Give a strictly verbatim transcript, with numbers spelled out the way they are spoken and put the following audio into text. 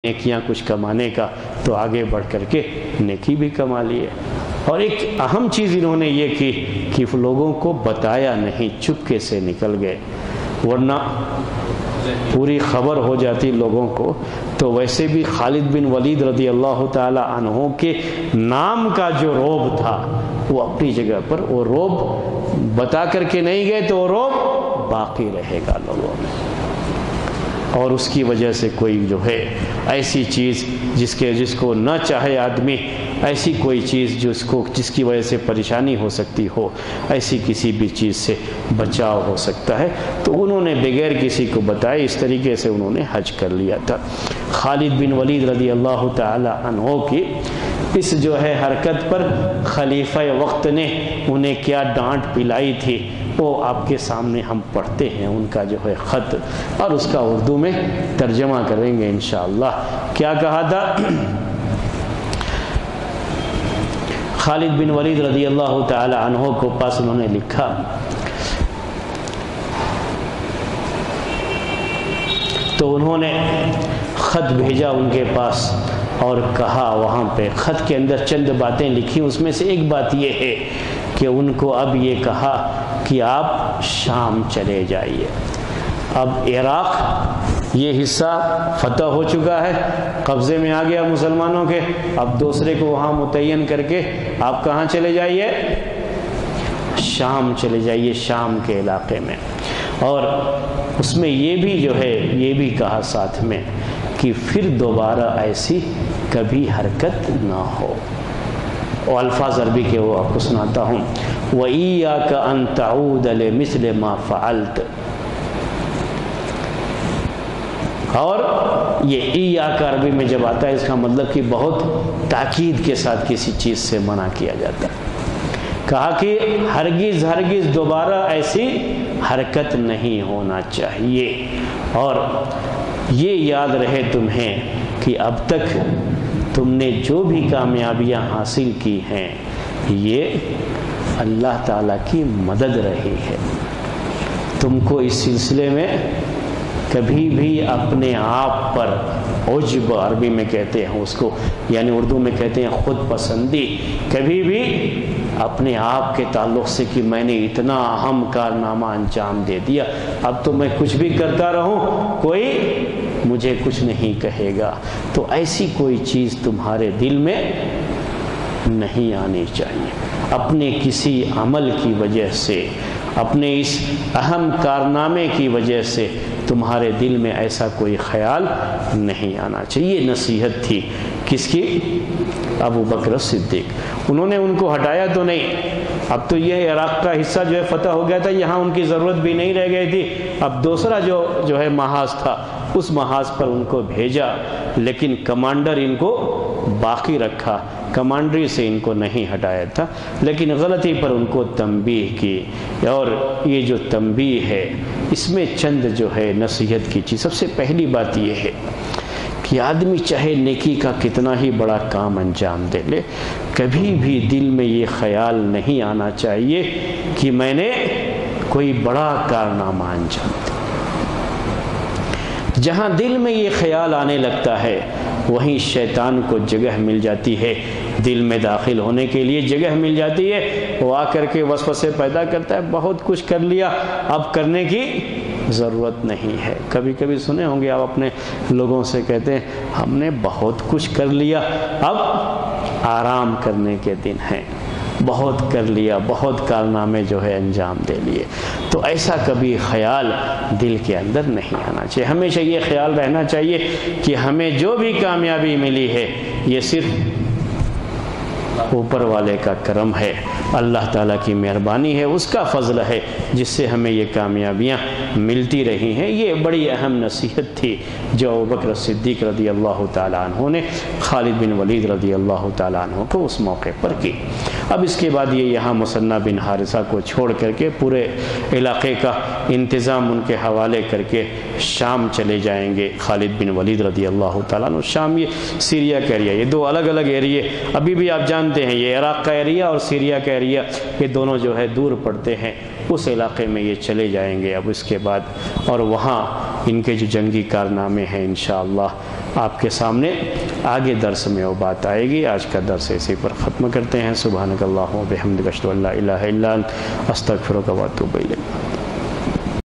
نیکیاں کچھ کمانے کا تو آگے بڑھ کر کے نیکی بھی کما لیے۔ اور ایک اہم چیز انہوں نے یہ کی کہ لوگوں کو بتایا نہیں، چپکے سے نکل گئے، ورنہ پوری خبر ہو جاتی لوگوں کو تو ویسے بھی خالد بن ولید رضی اللہ تعالی عنہ کے نام کا جو رعب تھا وہ اپنی جگہ پر، وہ رعب بتا کر کے نہیں گئے تو وہ رعب باقی رہے گا لوگوں میں۔ اور اس کی وجہ سے کوئی جو ہے ایسی چیز جس کے جس کو نہ چاہے آدمی، ایسی کوئی چیز جس کو جس کی وجہ سے پریشانی ہو سکتی ہو، ایسی کسی بھی چیز سے بچاؤ ہو سکتا ہے، تو انہوں نے بغیر کسی کو بتائے اس طریقے سے انہوں نے حج کر لیا تھا۔ خالد بن ولید رضی اللہ تعالی عنہ کی اس جو ہے حرکت پر خلیفہ وقت نے انہیں کیا ڈانٹ پلائی تھی وہ آپ کے سامنے ہم پڑھتے ہیں، ان کا جو ہے خط، اور اس کا اردو میں ترجمہ کریں گے انشاءاللہ۔ کیا کہا تھا؟ خالد بن ولید رضی اللہ تعالی عنہ کو پاس انہوں نے لکھا، تو انہوں نے خط بھیجا ان کے پاس اور کہا، وہاں پہ خط کے اندر چند باتیں لکھی، اس میں سے ایک بات یہ ہے کہ ان کو اب یہ کہا کہ آپ شام چلے جائیے۔ اب عراق یہ حصہ فتح ہو چکا ہے، قبضے میں آ گیا مسلمانوں کے، اب دوسرے کو وہاں متعین کر کے آپ کہاں چلے جائیے؟ شام چلے جائیے، شام کے علاقے میں۔ اور اس میں یہ بھی جو ہے یہ بھی کہا ساتھ میں کہ پھر دوبارہ ایسی کبھی حرکت نہ ہو۔ اور الفاظ عربی کے وہ آپ کو سناتا ہوں، وَإِيَّاكَ أَن تَعُودَ لِمِثْلِ مَا فَعَلْتَ۔ اور یہ ایاک عربی میں جب آتا ہے اس کا مطلب کہ بہت تاکید کے ساتھ کسی چیز سے منع کیا جاتا ہے۔ کہا کہ ہرگز ہرگز دوبارہ ایسی حرکت نہیں ہونا چاہیے، اور یہ یاد رہے تمہیں کہ اب تک تم نے جو بھی کامیابیاں حاصل کی ہیں یہ اللہ تعالیٰ کی مدد رہی ہے۔ تم کو اس سلسلے میں کبھی بھی اپنے آپ پر عجب، عربی میں کہتے ہیں اس کو، یعنی اردو میں کہتے ہیں خود پسندی، کبھی بھی اپنے آپ کے تعلق سے کہ میں نے اتنا اہم کارنامہ انجام دے دیا، اب تو میں کچھ بھی کرتا رہوں کوئی مجھے کچھ نہیں کہے گا، تو ایسی کوئی چیز تمہارے دل میں نہیں آنی چاہیے۔ اپنے کسی عمل کی وجہ سے، اپنے اس اہم کارنامے کی وجہ سے تمہارے دل میں ایسا کوئی خیال نہیں آنا چاہیے۔ یہ نصیحت تھی کس کی؟ ابو بکر صدیق۔ انہوں نے ان کو ہٹایا تو نہیں، اب تو یہ عراق کا حصہ جو ہے فتح ہو گیا تھا، یہاں ان کی ضرورت بھی نہیں رہ گئی تھی، اب دوسرا جو جو ہے محاذ تھا اس محاذ پر ان کو بھیجا، لیکن کمانڈر ان کو باقی رکھا، کمانڈری سے ان کو نہیں ہٹایا تھا، لیکن غلطی پر ان کو تنبیہ کی۔ اور یہ جو تنبیہ ہے اس میں چند جو ہے نصیحت کی چیز، سب سے پہلی بات یہ ہے کہ آدمی چاہے نیکی کا کتنا ہی بڑا کام انجام دے لے، کبھی بھی دل میں یہ خیال نہیں آنا چاہیے کہ میں نے کوئی بڑا کارنامہ انجام دیا۔ جہاں دل میں یہ خیال آنے لگتا ہے وہیں شیطان کو جگہ مل جاتی ہے، دل میں داخل ہونے کے لیے جگہ مل جاتی ہے، وہ آ کر کے وسوسے پیدا کرتا ہے، بہت کچھ کر لیا اب کرنے کی ضرورت نہیں ہے۔ کبھی کبھی سنے ہوں گے آپ اپنے لوگوں سے کہتے ہیں ہم نے بہت کچھ کر لیا اب آرام کرنے کے دن ہیں، بہت کر لیا، بہت کارنامے جو ہے انجام دے لیے، تو ایسا کبھی خیال دل کے اندر نہیں آنا چاہیے۔ ہمیشہ یہ خیال رہنا چاہیے کہ ہمیں جو بھی کامیابی ملی ہے یہ صرف اوپر والے کا کرم ہے، اللہ تعالیٰ کی مہربانی ہے، اس کا فضل ہے جس سے ہمیں یہ کامیابیاں ملتی رہی ہیں۔ یہ بڑی اہم نصیحت تھی جو ابوبکر صدیق رضی اللہ تعالیٰ عنہ نے خالد بن ولید رضی اللہ تعالیٰ عنہ کو اس موقع پر کی۔ اب اس کے بعد یہ یہاں مثنہ بن حارثہ کو چھوڑ کر کے پورے علاقے کا انتظام ان کے حوالے کر کے شام چلے جائیں گے خالد بن ولید رضی اللہ تعالیٰ عنہ۔ شام یہ سیریا کا ایریا، یہ دو الگ الگ ایریے ابھی بھی آپ جانتے ہیں، یہ عراق کا ایریا اور سیریا کا ایریا، یہ دونوں جو ہے دور پڑتے ہیں، اس علاقے میں یہ چلے جائیں گے اب اس کے بعد، اور وہاں ان کے جو جنگی کارنامے ہیں انشاءاللہ آپ کے سامنے آگے درس میں وہ بات آئے گی۔ آج کا درس اسی پر ختم کرتے ہیں۔ سبحانک اللہم و بحمدک اشہد ان لا الہ الا انت استغفرک و اتوب الیک۔